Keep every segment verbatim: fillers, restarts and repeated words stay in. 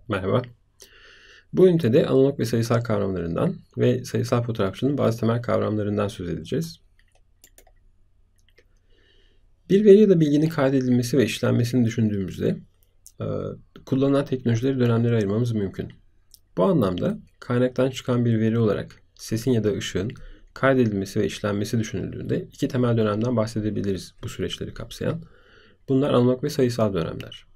Merhaba. Bu ünitede analog ve sayısal kavramlarından ve sayısal fotoğrafçının bazı temel kavramlarından söz edeceğiz. Bir veri ya da bilginin kaydedilmesi ve işlenmesini düşündüğümüzde e, kullanılan teknolojileri dönemlere ayırmamız mümkün. Bu anlamda kaynaktan çıkan bir veri olarak sesin ya da ışığın kaydedilmesi ve işlenmesi düşünüldüğünde iki temel dönemden bahsedebiliriz bu süreçleri kapsayan. Bunlar analog ve sayısal dönemler.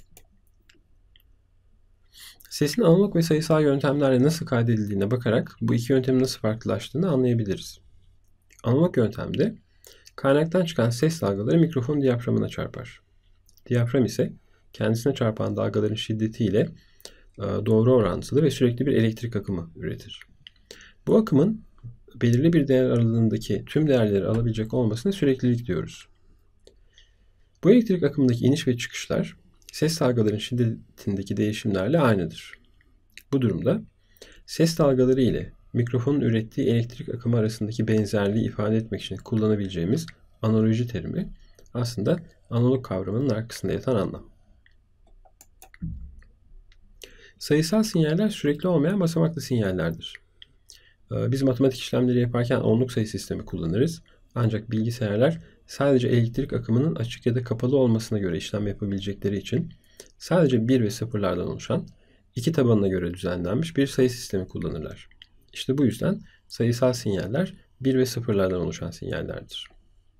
Sesin analog ve sayısal yöntemlerle nasıl kaydedildiğine bakarak bu iki yöntemin nasıl farklılaştığını anlayabiliriz. Analog yöntemde kaynaktan çıkan ses dalgaları mikrofonun diyaframına çarpar. Diyafram ise kendisine çarpan dalgaların şiddetiyle doğru orantılı ve sürekli bir elektrik akımı üretir. Bu akımın belirli bir değer aralığındaki tüm değerleri alabilecek olmasına süreklilik diyoruz. Bu elektrik akımındaki iniş ve çıkışlar ses dalgaların şiddetindeki değişimlerle aynıdır. Bu durumda ses dalgaları ile mikrofonun ürettiği elektrik akımı arasındaki benzerliği ifade etmek için kullanabileceğimiz analoji terimi aslında analog kavramının arkasında yatan anlam. Sayısal sinyaller sürekli olmayan basamaklı sinyallerdir. Biz matematik işlemleri yaparken onluk sayı sistemi kullanırız. Ancak bilgisayarlar sadece elektrik akımının açık ya da kapalı olmasına göre işlem yapabilecekleri için sadece bir ve sıfırlardan oluşan iki tabanına göre düzenlenmiş bir sayı sistemi kullanırlar. İşte bu yüzden sayısal sinyaller bir ve sıfırlardan oluşan sinyallerdir.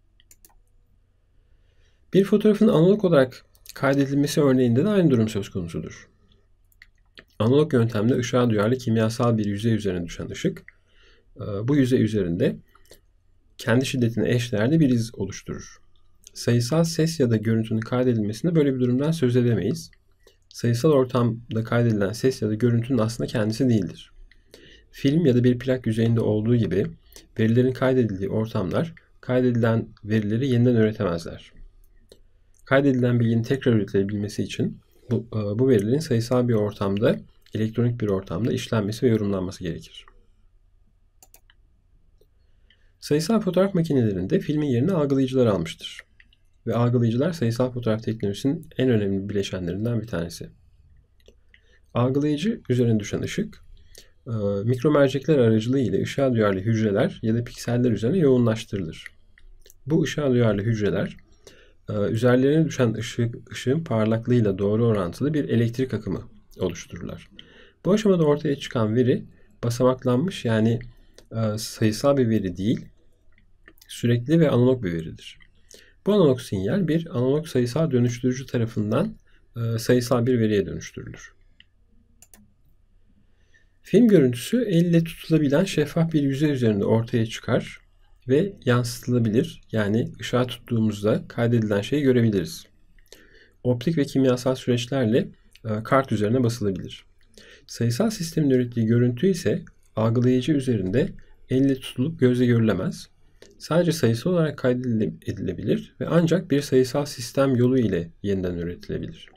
Bir fotoğrafın analog olarak kaydedilmesi örneğinde de aynı durum söz konusudur. Analog yöntemde ışığa duyarlı kimyasal bir yüzey üzerine düşen ışık, bu yüzey üzerinde kendi şiddetine eşdeğerli bir iz oluşturur. Sayısal ses ya da görüntünün kaydedilmesinde böyle bir durumdan söz edemeyiz. Sayısal ortamda kaydedilen ses ya da görüntünün aslında kendisi değildir. Film ya da bir plak yüzeyinde olduğu gibi verilerin kaydedildiği ortamlar kaydedilen verileri yeniden üretemezler. Kaydedilen bilginin tekrar üretilebilmesi için bu, bu verilerin sayısal bir ortamda, elektronik bir ortamda işlenmesi ve yorumlanması gerekir. Sayısal fotoğraf makinelerinde filmin yerini algılayıcılar almıştır. Ve algılayıcılar sayısal fotoğraf teknolojisinin en önemli bileşenlerinden bir tanesi. Algılayıcı üzerine düşen ışık, mikro mercekler aracılığıyla ışığa duyarlı hücreler ya da pikseller üzerine yoğunlaştırılır. Bu ışığa duyarlı hücreler, üzerlerine düşen ışık, ışığın parlaklığıyla doğru orantılı bir elektrik akımı oluştururlar. Bu aşamada ortaya çıkan veri basamaklanmış, yani sayısal bir veri değil, sürekli ve analog bir veridir. Bu analog sinyal bir analog sayısal dönüştürücü tarafından sayısal bir veriye dönüştürülür. Film görüntüsü elle tutulabilen şeffaf bir yüzey üzerinde ortaya çıkar ve yansıtılabilir, yani ışığa tuttuğumuzda kaydedilen şeyi görebiliriz. Optik ve kimyasal süreçlerle kart üzerine basılabilir. Sayısal sistemin ürettiği görüntü ise algılayıcı üzerinde elle tutulup gözle görülemez. Sadece sayısal olarak kaydedilebilir ve ancak bir sayısal sistem yolu ile yeniden üretilebilir.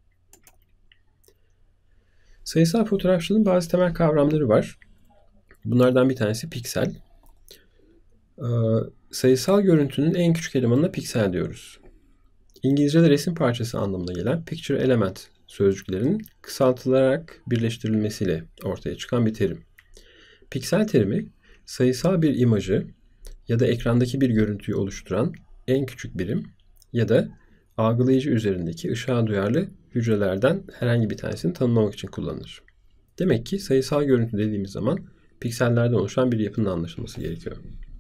Sayısal fotoğrafçılığın bazı temel kavramları var. Bunlardan bir tanesi piksel. Ee, sayısal görüntünün en küçük elemanına piksel diyoruz. İngilizce'de resim parçası anlamına gelen picture element sözcüklerinin kısaltılarak birleştirilmesiyle ortaya çıkan bir terim. Piksel terimi sayısal bir imajı ya da ekrandaki bir görüntüyü oluşturan en küçük birim ya da algılayıcı üzerindeki ışığa duyarlı hücrelerden herhangi bir tanesini tanımlamak için kullanılır. Demek ki sayısal görüntü dediğimiz zaman piksellerden oluşan bir yapının anlaşılması gerekiyor.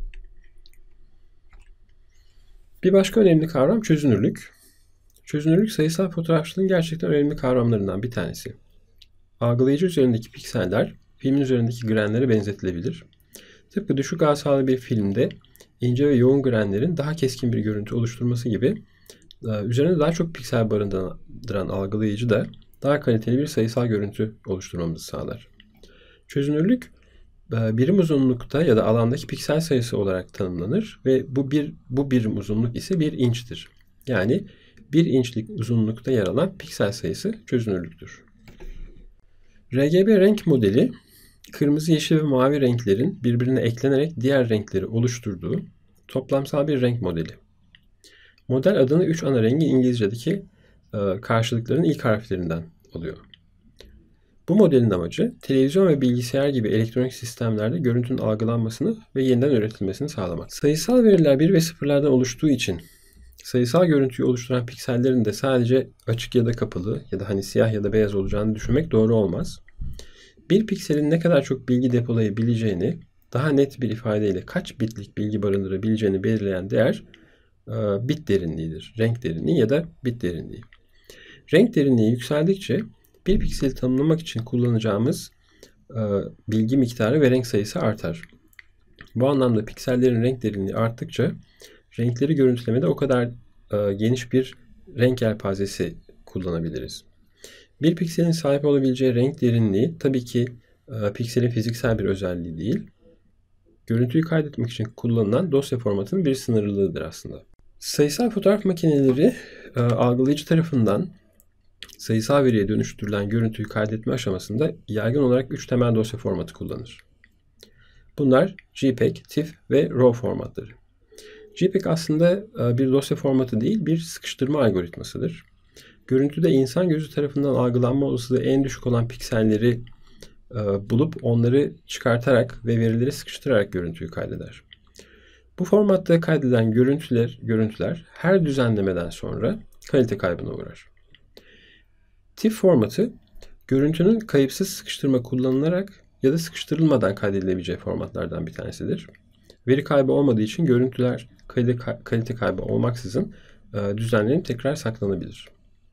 Bir başka önemli kavram çözünürlük. Çözünürlük sayısal fotoğrafçılığın gerçekten önemli kavramlarından bir tanesi. Algılayıcı üzerindeki pikseller filmin üzerindeki grenlere benzetilebilir. Tıpkı düşük asalı bir filmde ince ve yoğun grenlerin daha keskin bir görüntü oluşturması gibi üzerinde daha çok piksel barındıran algılayıcı da daha kaliteli bir sayısal görüntü oluşturmamızı sağlar. Çözünürlük birim uzunlukta ya da alandaki piksel sayısı olarak tanımlanır ve bu bir bu birim uzunluk ise bir inçtir. Yani bir inçlik uzunlukta yer alan piksel sayısı çözünürlüktür. R G B renk modeli, kırmızı, yeşil ve mavi renklerin birbirine eklenerek diğer renkleri oluşturduğu toplamsal bir renk modeli. Model adını üç ana rengi İngilizce'deki karşılıkların ilk harflerinden alıyor. Bu modelin amacı televizyon ve bilgisayar gibi elektronik sistemlerde görüntünün algılanmasını ve yeniden üretilmesini sağlamak. Sayısal veriler bir ve sıfırlardan oluştuğu için sayısal görüntüyü oluşturan piksellerin de sadece açık ya da kapalı ya da hani siyah ya da beyaz olacağını düşünmek doğru olmaz. Bir pikselin ne kadar çok bilgi depolayabileceğini, daha net bir ifadeyle kaç bitlik bilgi barındırabileceğini belirleyen değer bit derinliğidir. Renk derinliği ya da bit derinliği. Renk derinliği yükseldikçe bir pikseli tanımlamak için kullanacağımız bilgi miktarı ve renk sayısı artar. Bu anlamda piksellerin renk derinliği arttıkça renkleri görüntülemede o kadar geniş bir renk yelpazesi kullanabiliriz. Bir pikselin sahip olabileceği renk derinliği tabii ki pikselin fiziksel bir özelliği değil, görüntüyü kaydetmek için kullanılan dosya formatının bir sınırlılığıdır aslında. Sayısal fotoğraf makineleri e, algılayıcı tarafından sayısal veriye dönüştürülen görüntüyü kaydetme aşamasında yaygın olarak üç temel dosya formatı kullanır. Bunlar JPEG, TIFF ve RAW formatları. JPEG aslında e, bir dosya formatı değil, bir sıkıştırma algoritmasıdır. Görüntüde insan gözü tarafından algılanma olasılığı en düşük olan pikselleri e, bulup onları çıkartarak ve verileri sıkıştırarak görüntüyü kaydeder. Bu formatta kaydedilen görüntüler, görüntüler her düzenlemeden sonra kalite kaybına uğrar. TIFF formatı, görüntünün kayıpsız sıkıştırma kullanılarak ya da sıkıştırılmadan kaydedilebileceği formatlardan bir tanesidir. Veri kaybı olmadığı için görüntüler kalite, kalite kaybı olmaksızın e, düzenlenip tekrar saklanabilir.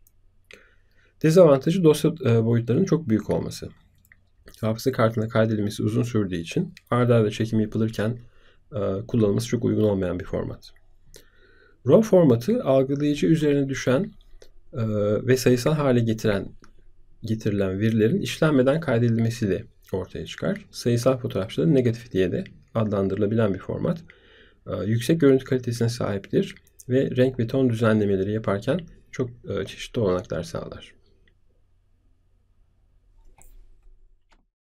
Dezavantajı dosya e, boyutlarının çok büyük olması. Hafıza kartına kaydedilmesi uzun sürdüğü için ard arda çekim yapılırken e, kullanılması çok uygun olmayan bir format. RAW formatı algılayıcı üzerine düşen e, ve sayısal hale getiren getirilen verilerin işlenmeden kaydedilmesiyle ortaya çıkar. Sayısal fotoğrafçıların negatif diye de adlandırılabilen bir format. E, yüksek görüntü kalitesine sahiptir ve renk ve ton düzenlemeleri yaparken çok e, çeşitli olanaklar sağlar.